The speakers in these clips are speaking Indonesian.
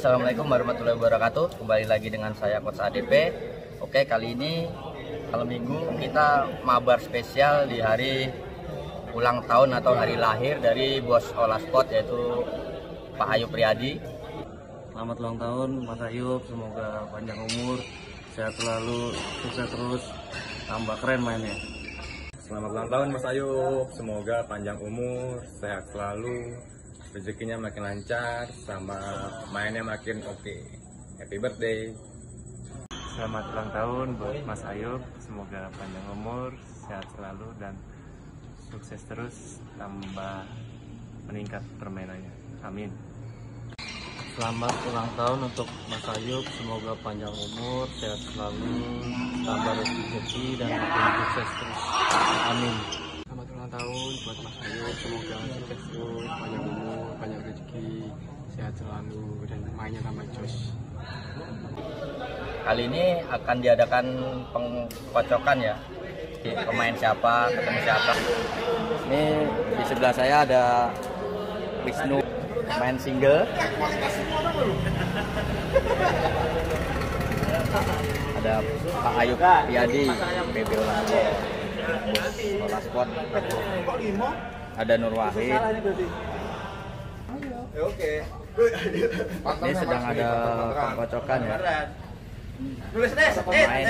Assalamualaikum warahmatullahi wabarakatuh. Kembali lagi dengan saya Coach ADP. Oke, kali ini malam minggu kita mabar spesial di hari ulang tahun atau hari lahir dari bos Olah Sport, yaitu Pak Ayub Riyadi. Selamat ulang tahun Mas Ayub, semoga panjang umur, sehat selalu, sukses terus, tambah keren mainnya. Selamat ulang tahun Mas Ayub, semoga panjang umur, sehat selalu, rezekinya makin lancar, sama mainnya makin oke. Happy birthday. Selamat ulang tahun buat Mas Ayub, semoga panjang umur, sehat selalu, dan sukses terus, tambah meningkat permainannya. Amin. Selamat ulang tahun untuk Mas Ayub, semoga panjang umur, sehat selalu, tambah rezeki dan makin sukses terus. Amin. Selamat ulang tahun buat Mas Ayub, semoga sukses terus, panjang umur, banyak rezeki, sehat selalu, dan mainnya tambah jos. Kali ini akan diadakan pengkocokan ya, pemain siapa, ketemu siapa. Ini di sebelah saya ada Wisnu, pemain single. Ada Pak Ayub Riyadi, PB Olah Sport. Ada Nur Wahid. Ini sedang ada pengkocokan ya. Pemain.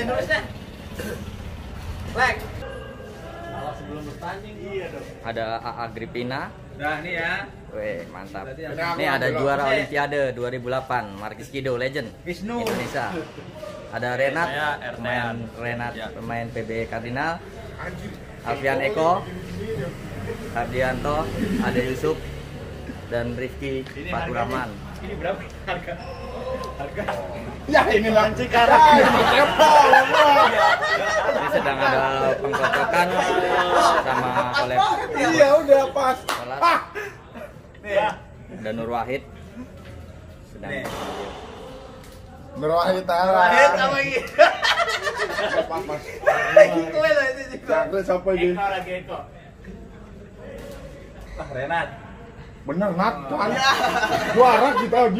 Ada AA Agripina. Nah, ini ya. Weh, mantap. Ini ada juara Olimpiade 2008, Markis Kido, legend Indonesia. Ada Renat, pemain PB Kardinal. Alfian Eko, Hardianto, Ade Yusuf, dan Rifki Faturrahman. Ini berapa harga? Ya ini lancik karena Ini sedang ada pengkocokan sama oleh iya udah pas. Ada Nur Wahid sedang Berwahid sampai di Renat. bener Nat, juara kita lagi.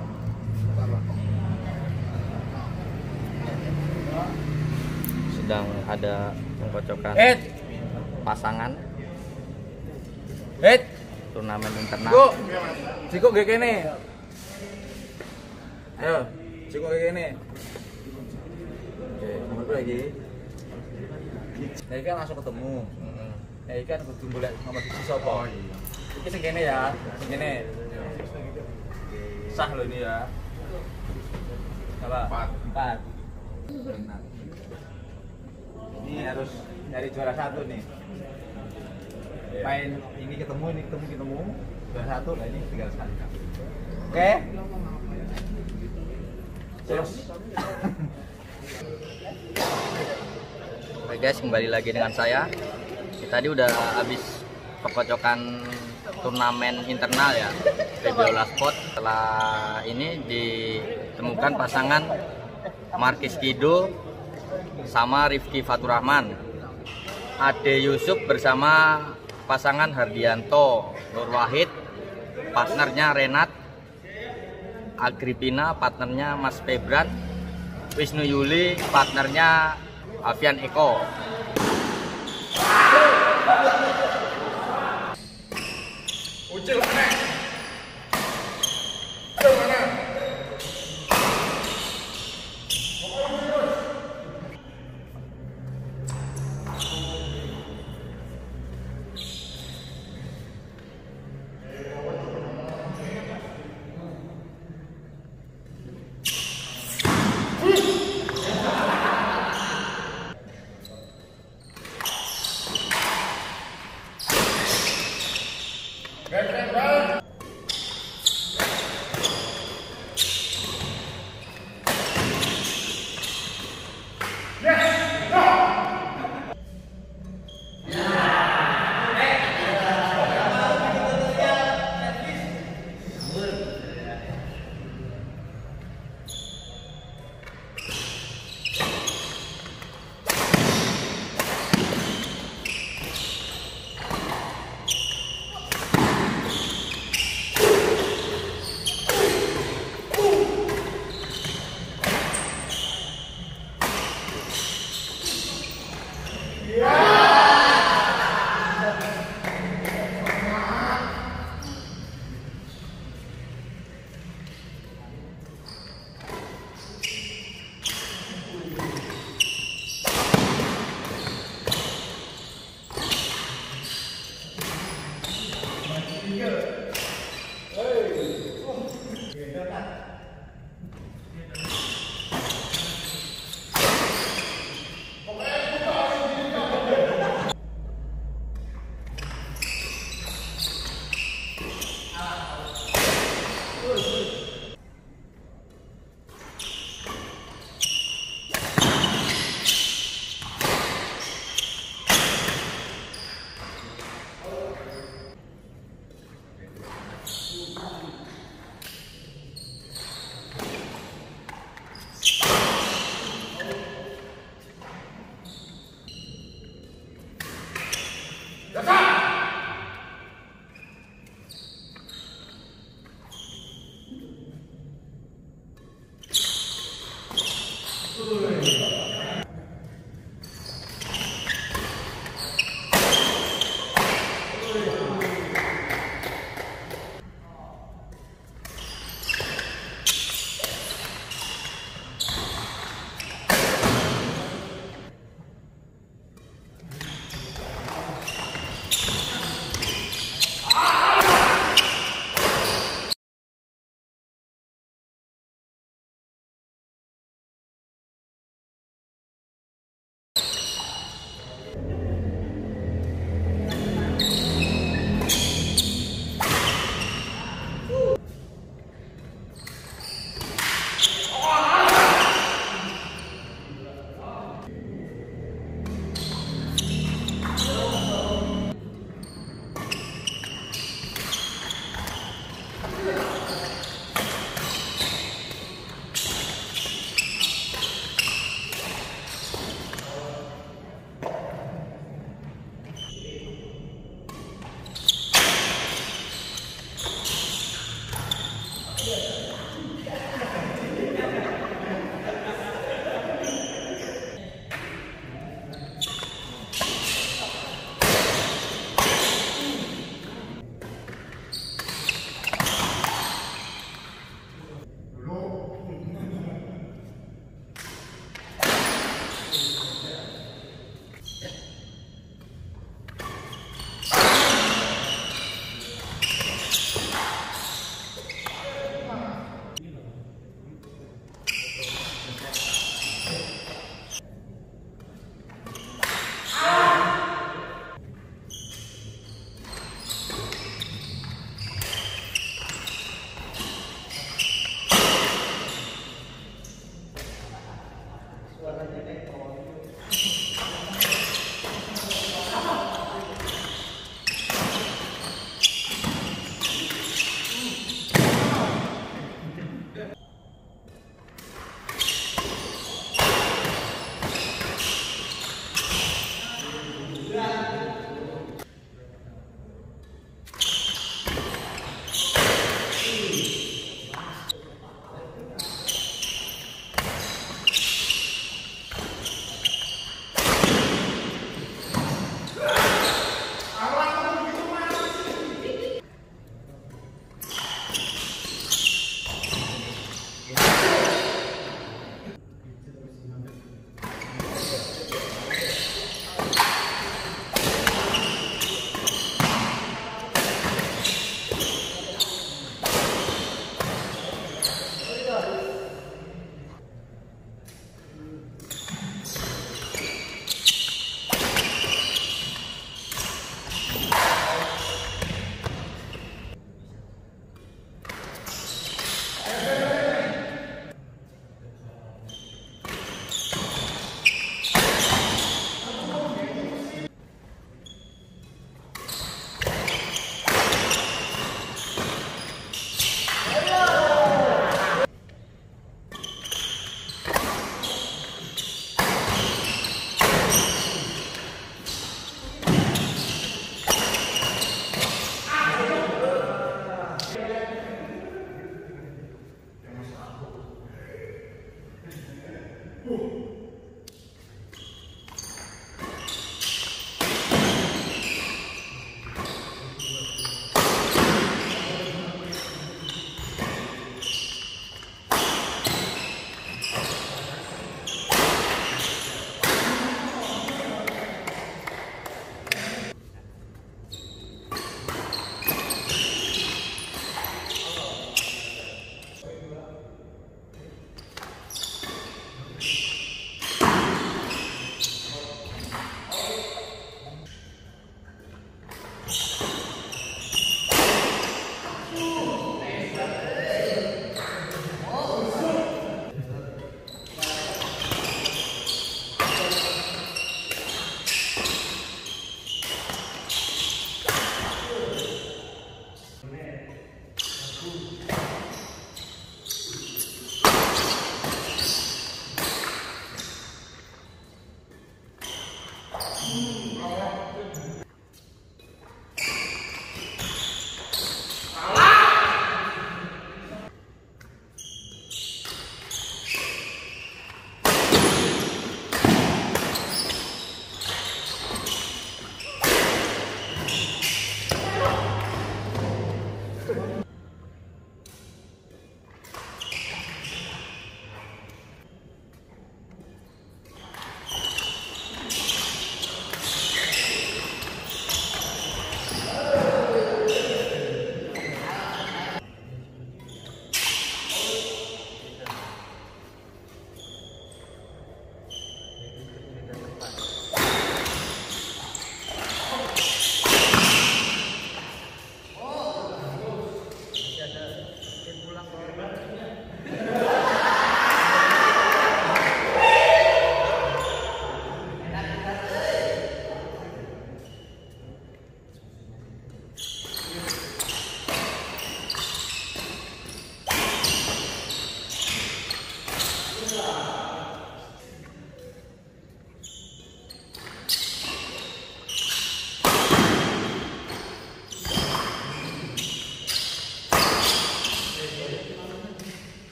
sedang ada pengkocokan pasangan turnamen internal. Ciko kayak gini. Ayo, Ciko kayak gini. Oke, nomor lagi. Nah, kan langsung ketemu. Nah, kan kudu golek nomor siji sapa? Oh iya. Iki sing kene ya, sing kene. Sah lo ini ya. Apa? 4. Ini harus nyari juara satu nih. Main ini ketemu, juara satu, nah ini tinggal sekali. Oke? Terus. Oke guys, kembali lagi dengan saya. Tadi udah habis perkocokan turnamen internal ya, PB Olah Sport. Setelah ini ditemukan pasangan Markis Kido sama Rifki Faturrahman. Ade Yusuf bersama pasangan Hardianto. Nur Wahid, partnernya Renat. Agripina, partnernya Mas Febran. Wisnu Yuli, partnernya Alfian Eko. Ucil mana? Keren,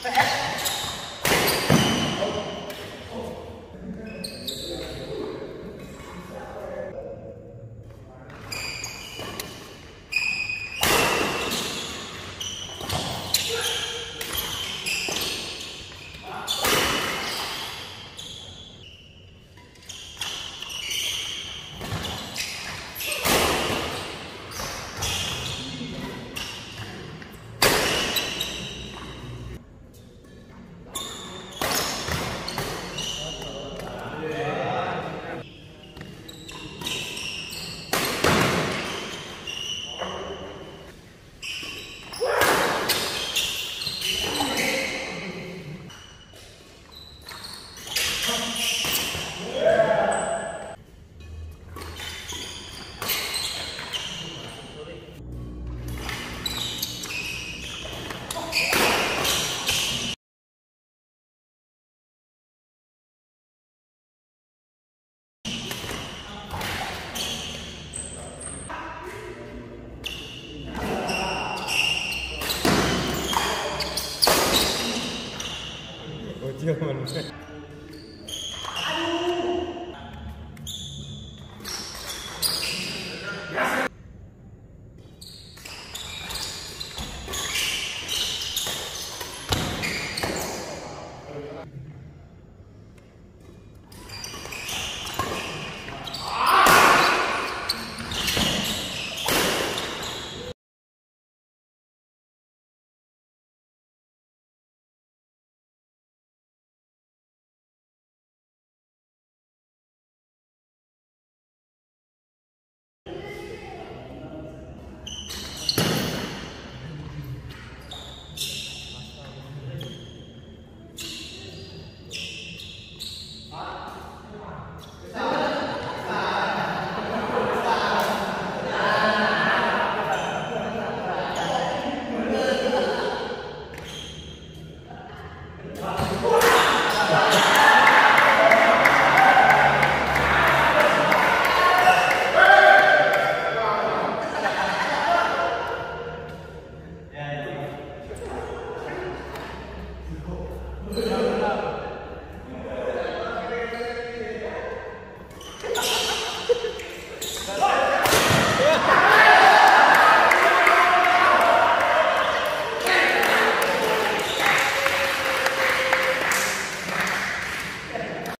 Betul.